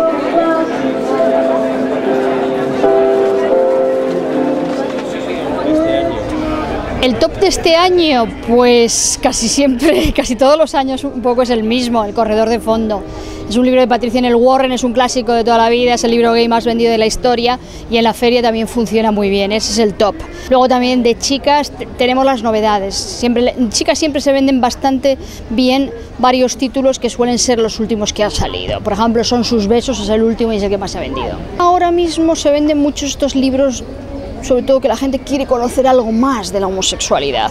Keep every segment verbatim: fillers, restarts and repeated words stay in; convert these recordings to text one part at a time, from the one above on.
El top de este año, pues casi siempre, casi todos los años un poco es el mismo, El corredor de fondo. Es un libro de Patricia Neal Warren, es un clásico de toda la vida, es el libro gay más vendido de la historia y en la feria también funciona muy bien, ese es el top. Luego también de chicas tenemos las novedades, siempre, en chicas siempre se venden bastante bien varios títulos que suelen ser los últimos que han salido. Por ejemplo, Son sus besos, es el último y es el que más se ha vendido. Ahora mismo se venden muchos estos libros, sobre todo que la gente quiere conocer algo más de la homosexualidad.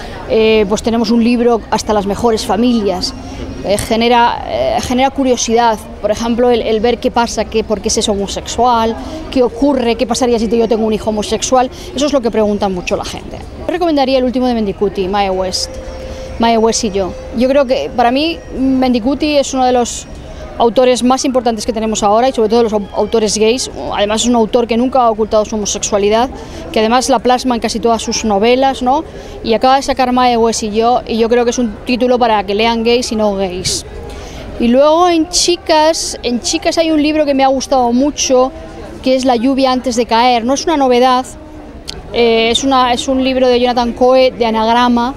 Eh, pues tenemos un libro, Hasta las mejores familias, eh, genera, eh, genera curiosidad, por ejemplo, el, el ver qué pasa, qué, por qué es homosexual, qué ocurre, qué pasaría si yo tengo un hijo homosexual, eso es lo que pregunta mucho la gente. Yo recomendaría el último de Mendicuti, Mae West, Mae West y yo. Yo creo que para mí Mendicuti es uno de los autores más importantes que tenemos ahora y sobre todo los autores gays. Además es un autor que nunca ha ocultado su homosexualidad, que además la plasma en casi todas sus novelas, ¿no? Y acaba de sacar Mae West y yo, y yo creo que es un título para que lean gays y no gays. Y luego en chicas, en chicas hay un libro que me ha gustado mucho, que es La lluvia antes de caer. No es una novedad, eh, es, una, es un libro de Jonathan Coe, de anagrama,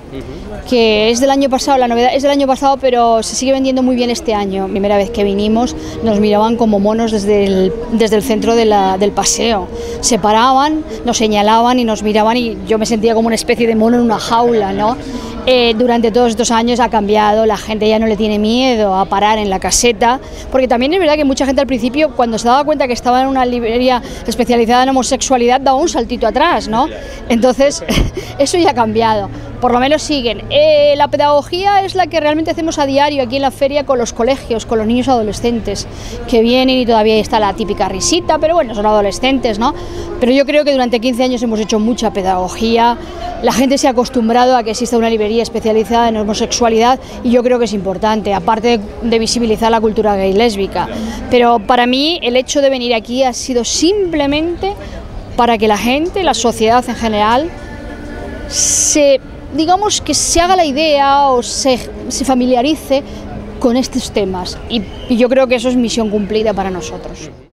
que es del año pasado, la novedad es del año pasado, pero se sigue vendiendo muy bien este año. Primera vez que vinimos nos miraban como monos desde el, desde el centro de la, del paseo. Se paraban, nos señalaban y nos miraban y yo me sentía como una especie de mono en una jaula, ¿no? Eh, durante todos estos años ha cambiado, la gente ya no le tiene miedo a parar en la caseta, porque también es verdad que mucha gente al principio, cuando se daba cuenta que estaba en una librería especializada en homosexualidad, daba un saltito atrás, ¿no? Entonces, eso ya ha cambiado, por lo menos siguen. Eh, la pedagogía es la que realmente hacemos a diario aquí en la feria con los colegios, con los niños adolescentes, que vienen y todavía está la típica risita, pero bueno, son adolescentes, ¿no? Pero yo creo que durante quince años hemos hecho mucha pedagogía, la gente se ha acostumbrado a que exista una librería especializada en homosexualidad y yo creo que es importante, aparte de visibilizar la cultura gay y lésbica. Pero para mí el hecho de venir aquí ha sido simplemente para que la gente, la sociedad en general, se, digamos que se haga la idea o se, se familiarice con estos temas y, y yo creo que eso es misión cumplida para nosotros.